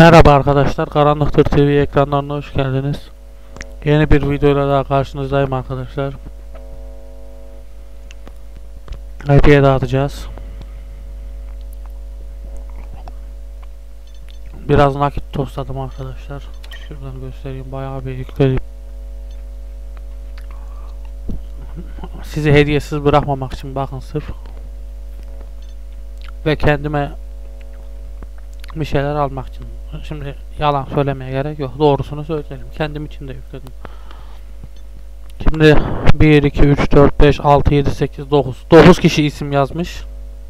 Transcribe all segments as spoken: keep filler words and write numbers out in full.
Merhaba arkadaşlar, Karanlıktır T V ekranlarına hoş geldiniz. Yeni bir videoyla daha karşınızdayım arkadaşlar. Hediye dağıtacağız. Biraz nakit tosladım arkadaşlar. Şuradan göstereyim, bayağı bir yükledim. Sizi hediyesiz bırakmamak için bakın sırf. Ve kendime bir şeyler almak için. Şimdi yalan söylemeye gerek yok. Doğrusunu söyleyelim. Kendim için de yükledim. Şimdi bir, iki, üç, dört, beş, altı, yedi, sekiz, dokuz. dokuz kişi isim yazmış.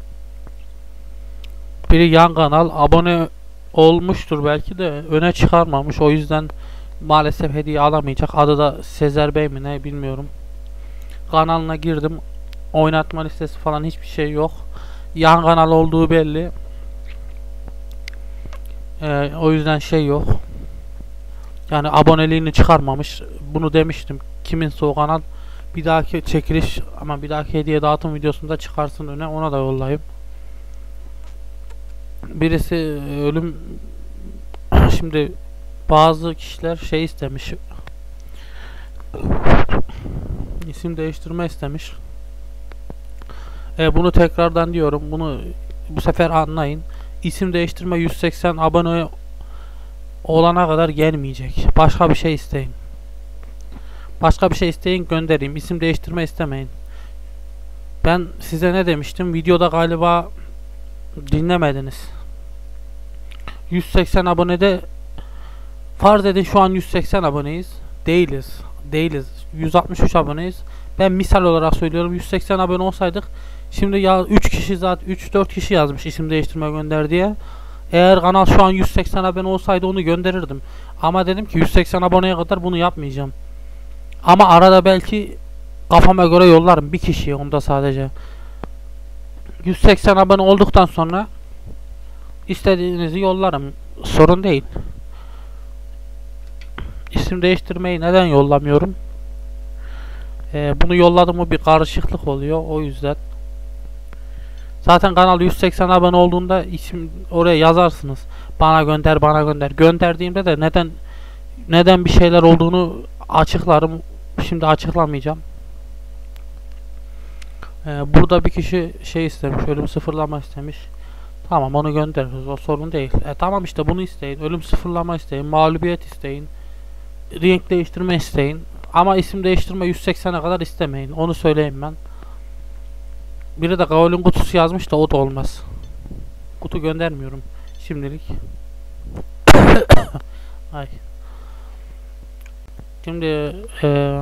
Biri yan kanal. Abone olmuştur belki de öne çıkarmamış. O yüzden maalesef hediye alamayacak. Adı da Sezer Bey mi ne bilmiyorum. Kanalına girdim. Oynatma listesi falan hiçbir şey yok. Yan kanal olduğu belli. Ee, o yüzden şey yok. Yani aboneliğini çıkarmamış. Bunu demiştim. Kiminse o kanal bir dahaki çekiliş ama bir dahaki hediye dağıtım videosunda çıkarsın öne, ona da yollayayım. Birisi ölüm şimdi bazı kişiler şey istemiş. İsim değiştirme istemiş. E, bunu tekrardan diyorum. Bunu bu sefer anlayın. İsim değiştirme yüz seksen abone olana kadar gelmeyecek. Başka bir şey isteyin. Başka bir şey isteyin, göndereyim. İsim değiştirme istemeyin. Ben size ne demiştim? Videoda galiba dinlemediniz. yüz seksen abonede farz edin şu an yüz seksen aboneyiz. Değiliz. Değiliz. yüz altmış üç aboneyiz. Ben misal olarak söylüyorum. yüz seksen abone olsaydık şimdi ya üç kişi zaten üç dört kişi yazmış isim değiştirme gönder diye. Eğer kanal şu an yüz seksen abone olsaydı onu gönderirdim. Ama dedim ki yüz seksen aboneye kadar bunu yapmayacağım. Ama arada belki kafama göre yollarım bir kişiye, onda sadece. yüz seksen abone olduktan sonra istediğinizi yollarım. Sorun değil. İsim değiştirmeyi neden yollamıyorum? Ee, bunu yolladım mı bir karışıklık oluyor. O yüzden. Zaten kanal yüz seksen abone olduğunda isim oraya yazarsınız. Bana gönder, bana gönder. Gönderdiğimde de neden neden bir şeyler olduğunu açıklarım. Şimdi açıklamayacağım. Ee, burada bir kişi şey istemiş, ölüm sıfırlama istemiş. Tamam, onu göndeririz, o sorun değil. E, tamam işte bunu isteyin, ölüm sıfırlama isteyin, mağlubiyet isteyin, renk değiştirme isteyin. Ama isim değiştirme yüz seksene kadar istemeyin, onu söyleyeyim ben. Biri de Gaol'ün kutusu yazmış da o da olmaz. Kutu göndermiyorum şimdilik. Ay. Şimdi e,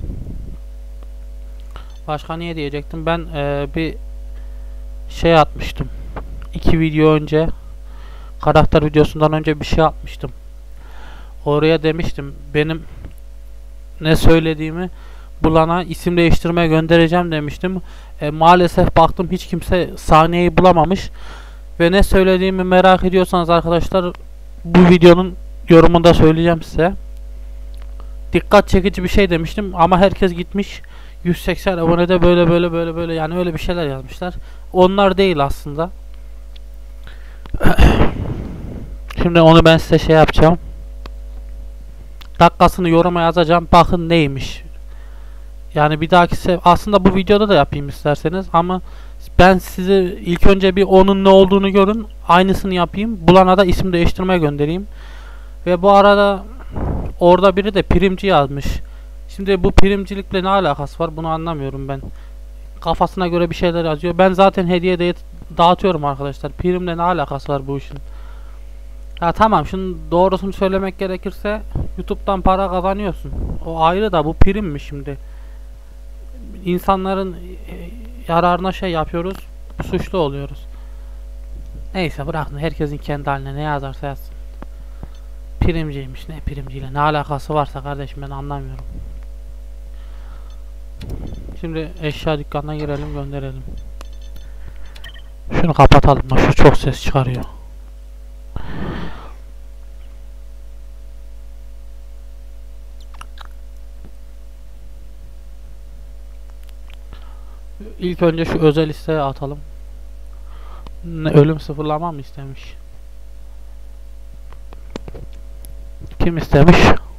başka niye diyecektim? Ben e, bir şey atmıştım. İki video önce, karakter videosundan önce bir şey atmıştım. Oraya demiştim benim ne söylediğimi bulana isim değiştirmeye göndereceğim demiştim. E, maalesef baktım hiç kimse sahneyi bulamamış. Ve ne söylediğimi merak ediyorsanız arkadaşlar, bu videonun yorumunda söyleyeceğim size. Dikkat çekici bir şey demiştim ama herkes gitmiş yüz seksen abonede böyle böyle böyle böyle, yani öyle bir şeyler yazmışlar. Onlar değil aslında. Şimdi onu ben size şey yapacağım. Dakikasını yoruma yazacağım. Bakın neymiş. Yani bir dahaki sefer aslında bu videoda da yapayım isterseniz ama ben size ilk önce bir onun ne olduğunu görün. Aynısını yapayım. Bulana da isim değiştirmeye göndereyim. Ve bu arada orada biri de primci yazmış. Şimdi bu primcilikle ne alakası var bunu anlamıyorum ben. Kafasına göre bir şeyler yazıyor. Ben zaten hediye de dağıtıyorum arkadaşlar. Primle ne alakası var bu işin? Ha tamam, şunun doğrusunu söylemek gerekirse YouTube'dan para kazanıyorsun. O ayrı da bu prim mi şimdi? İnsanların yararına şey yapıyoruz. Suçlu oluyoruz. Neyse bırakın, herkesin kendi haline ne yazarsa yazsın. Primciymiş, ne primciyle ne alakası varsa kardeşim ben anlamıyorum. Şimdi eşya dükkanına girelim, gönderelim. Şunu kapatalım, şu çok ses çıkarıyor. İlk önce şu özel listeye atalım. Ne, ölüm sıfırlama mı istemiş? isim istemiş.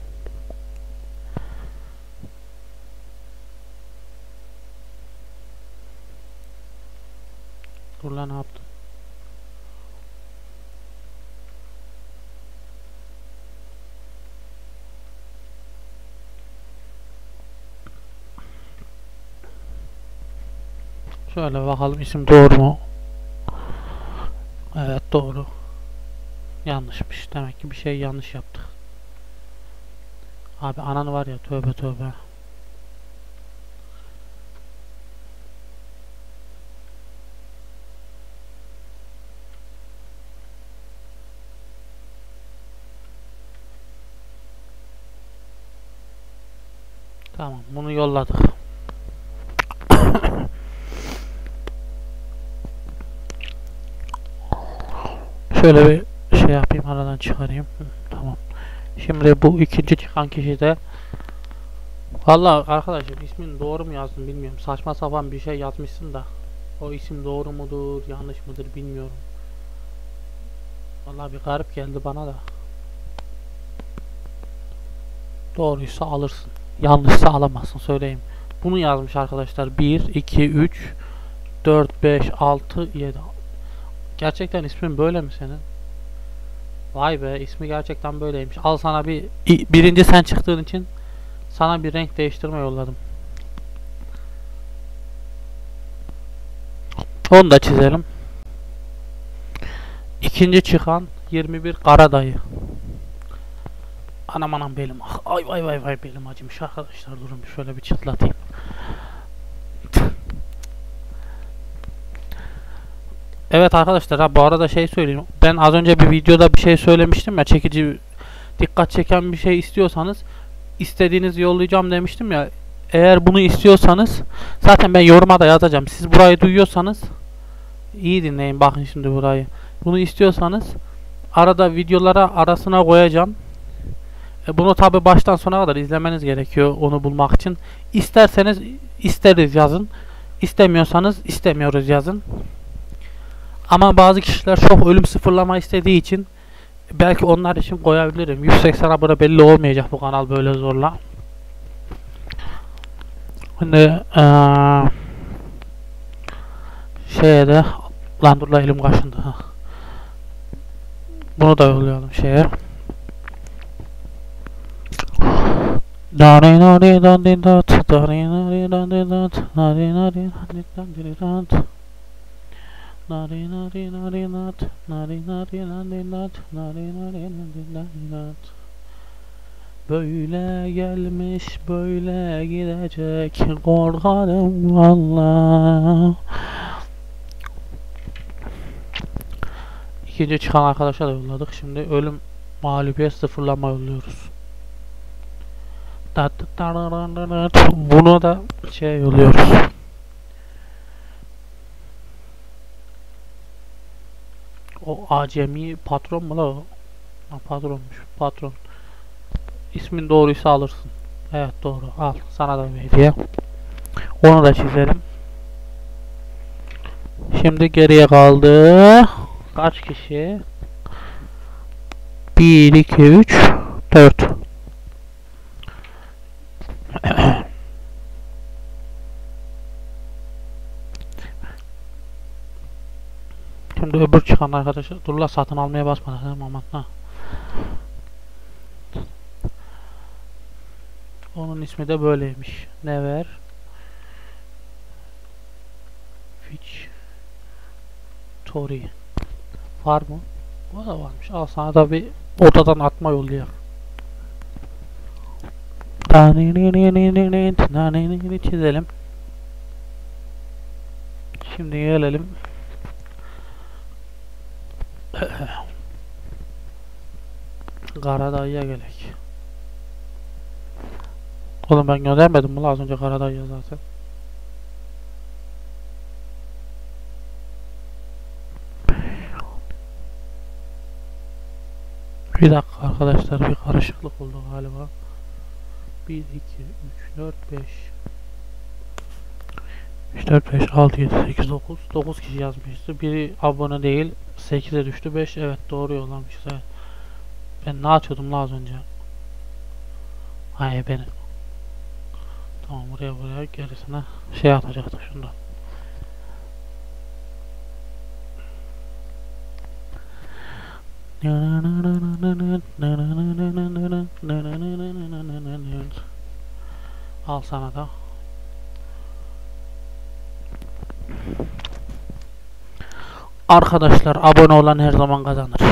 Dur lan, ne yaptım? Şöyle bakalım, isim doğru mu? Evet, doğru. Yanlışmış. Demek ki bir şey yanlış yaptık. Abi ananı var ya, tövbe tövbe. Tamam, bunu yolladık. Şöyle bir şey yapayım, aradan çıkarayım. Hı, tamam. Şimdi bu ikinci çıkan kişi de, vallahi arkadaşlar ismin doğru mu yazdım bilmiyorum. Saçma sapan bir şey yazmışsın da o isim doğru mudur yanlış mıdır bilmiyorum. Vallahi bir garip geldi bana da. Doğruysa alırsın, yanlışsa alamazsın, söyleyeyim. Bunu yazmış arkadaşlar. bir, iki, üç, dört, beş, altı, yedi. Gerçekten ismin böyle mi senin? Vay be, ismi gerçekten böyleymiş. Al sana bir, birinci sen çıktığın için sana bir renk değiştirme yolladım. Onu da çizelim. İkinci çıkan yirmi bir Karadayı. Anam anam belim. Ay vay vay vay, belim acımış arkadaşlar. Durun bir şöyle bir çıtlatayım. Evet arkadaşlar, ha bu arada şey söyleyeyim. Ben az önce bir videoda bir şey söylemiştim ya, çekici, dikkat çeken bir şey istiyorsanız istediğinizi yollayacağım demiştim ya. Eğer bunu istiyorsanız zaten ben yoruma da yazacağım. Siz burayı duyuyorsanız iyi dinleyin, bakın şimdi burayı. Bunu istiyorsanız arada videolara arasına koyacağım. E bunu tabi baştan sona kadar izlemeniz gerekiyor onu bulmak için. İsterseniz isteriz yazın. İstemiyorsanız istemiyoruz yazın. Ama bazı kişiler çok ölüm sıfırlama istediği için belki onlar için koyabilirim. yüz seksen abone belli olmayacak bu kanal böyle zorla. Şimdi ee, şeye de, lan dur la, elim kaşındı. Bunu da yollayalım şeye. Dari nari dandi dat, dari nari dandi dat, dari nari dandi dat, nari nari nari dat, nari nari dandi dat, nari nari dandi dat. Böyle gelmiş böyle gidecek, korkarım valla. İkinci çıkan arkadaşa da yolladık. Şimdi ölüm mağlubiyet sıfırlama yolluyoruz. Bunu da şey yolluyoruz. O acemi patron mu la o? Ha, patronmuş. Patron. İsmin doğruysa alırsın. Evet doğru. Al. Sana da bir hediye. Onu da çizelim. Şimdi geriye kaldı. Kaç kişi? bir, iki, üç, dört. Şimdi öbür çıkan arkadaşlar, dur la, satın almaya basmadan aman ha. Onun ismi de böyleymiş. Never Fitch Tori. Var mı? O da varmış. Al sana da bir odadan atma yollayalım. Çizelim. Şimdi gelelim. Karadayı'ya gelek. Oğlum ben göndermedim mi az önce Karadayı'ya zaten. Bir dakika arkadaşlar, bir karışıklık oldu galiba. bir, iki, üç, dört, beş üç, dört, beş, altı, yedi, sekiz, dokuz dokuz kişi yazmıştı. Biri abone değil, sekize düştü. beş, evet doğru yollamışız. Evet. Ben ne açıyordum la az önce? Hayır beni. Tamam, buraya buraya gerisine şey atacaktık şundan. Al sana da. Arkadaşlar, abone olan her zaman kazanır.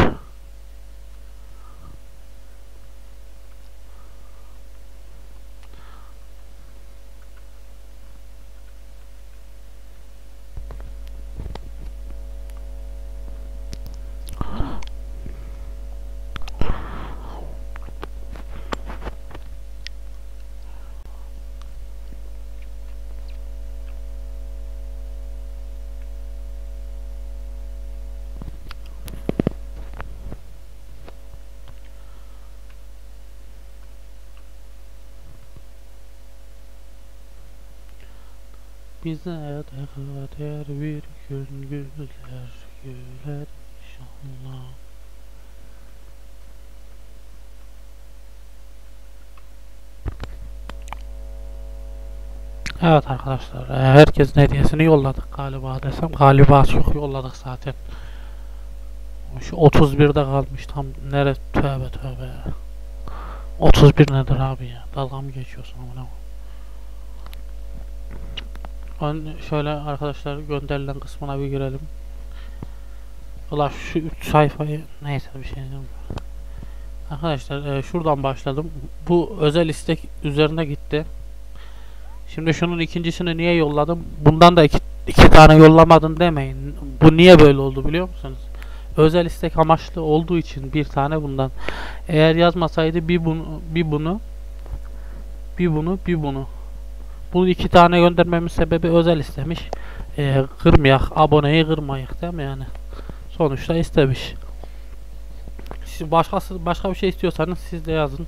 Bize de kader bir gün güler güler inşallah. Evet arkadaşlar, herkesin hediyesini yolladık galiba desem. Galiba çok yolladık zaten. Şu otuz birde kalmış tam nere, tövbe tövbe. otuz bir nedir abi ya? Dalga mı geçiyorsun amına? Ön şöyle arkadaşlar, gönderilen kısmına bir girelim. Ulan şu üç sayfayı, neyse bir şey diyeyim. Arkadaşlar e, şuradan başladım. Bu özel istek üzerine gitti. Şimdi şunun ikincisini niye yolladım? Bundan da iki, iki tane yollamadın demeyin. Bu niye böyle oldu biliyor musunuz? Özel istek amaçlı olduğu için bir tane bundan. Eğer yazmasaydı bir bunu, bir bunu, bir bunu, bir bunu. Bunu iki tane göndermemin sebebi özel istemiş. Ee, kırmayak, aboneyi kırmayak değil mi yani? Sonuçta istemiş. Siz başkası başka bir şey istiyorsanız siz de yazın.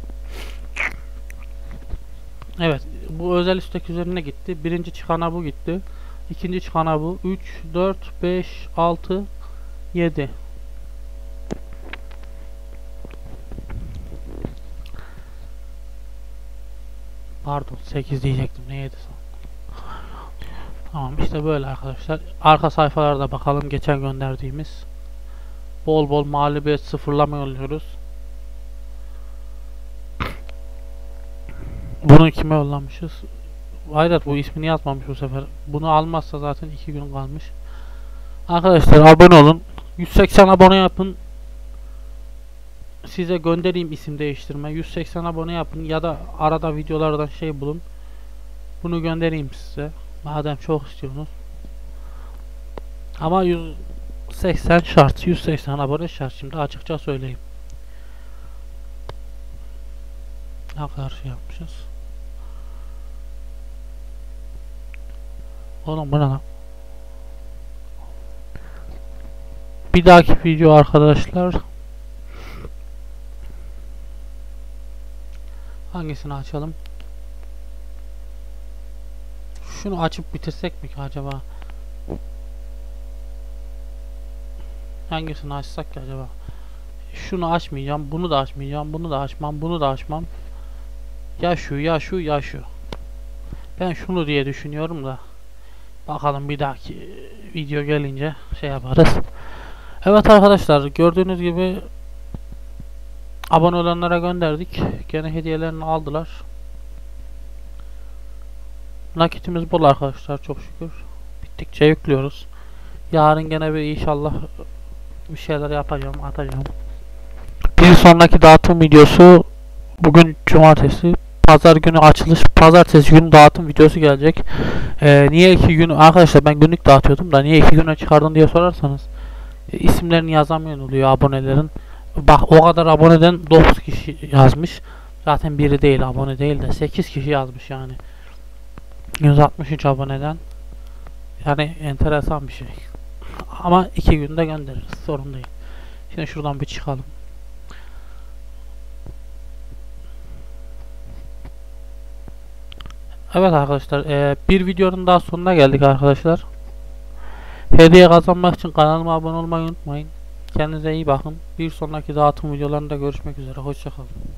Evet, bu özel istek üzerine gitti. Birinci çıkana bu gitti. İkinci çıkana bu. üç, dört, beş, altı, yedi. Pardon, sekiz diyecektim. Ne yedi? Tamam, işte böyle arkadaşlar. Arka sayfalarda bakalım geçen gönderdiğimiz. Bol bol mağlubiyet sıfırlama yolluyoruz. Bunu kime yollamışız? Hayret, bu ismini yazmamış bu sefer. Bunu almazsa zaten iki gün kalmış. Arkadaşlar abone olun. yüz seksen abone yapın. Size göndereyim isim değiştirme. yüz seksen abone yapın ya da arada videolardan şey bulun. Bunu göndereyim size. Madem çok istiyorsunuz. Ama yüz seksen şart. yüz seksen abone şart. Şimdi açıkça söyleyeyim. Ne kadar şey yapmışız. Oğlum bu ne lan? Bir dahaki video arkadaşlar. Hangisini açalım? Şunu açıp bitirsek mi ki acaba? Hangisini açsak ki acaba? Şunu açmayacağım, bunu da açmayacağım, bunu da açmam, bunu da açmam. Ya şu, ya şu, ya şu. Ben şunu diye düşünüyorum da. Bakalım bir dahaki video gelince şey yaparız. Evet arkadaşlar, gördüğünüz gibi abone olanlara gönderdik. Gene hediyelerini aldılar. Nakitimiz bol arkadaşlar, çok şükür. Bittikçe yüklüyoruz. Yarın gene bir inşallah bir şeyler yapacağım, atacağım. Bir sonraki dağıtım videosu bugün cumartesi. Pazar günü açılış, pazartesi günü dağıtım videosu gelecek. Ee, niye iki gün arkadaşlar, ben günlük dağıtıyordum da niye iki güne çıkardın diye sorarsanız e, isimlerini yazamayan oluyor abonelerin. Bak, o kadar aboneden dokuz kişi yazmış. Zaten biri değil, abone değil de sekiz kişi yazmış yani. yüz altmış üç aboneden. Yani enteresan bir şey. Ama iki günde göndeririz, sorun değil. Şimdi şuradan bir çıkalım. Evet arkadaşlar, e, bir videonun daha sonuna geldik arkadaşlar. Hediye kazanmak için kanalıma abone olmayı unutmayın. Kendinize iyi bakın. Bir sonraki dağıtım videolarında görüşmek üzere. Hoşça kalın.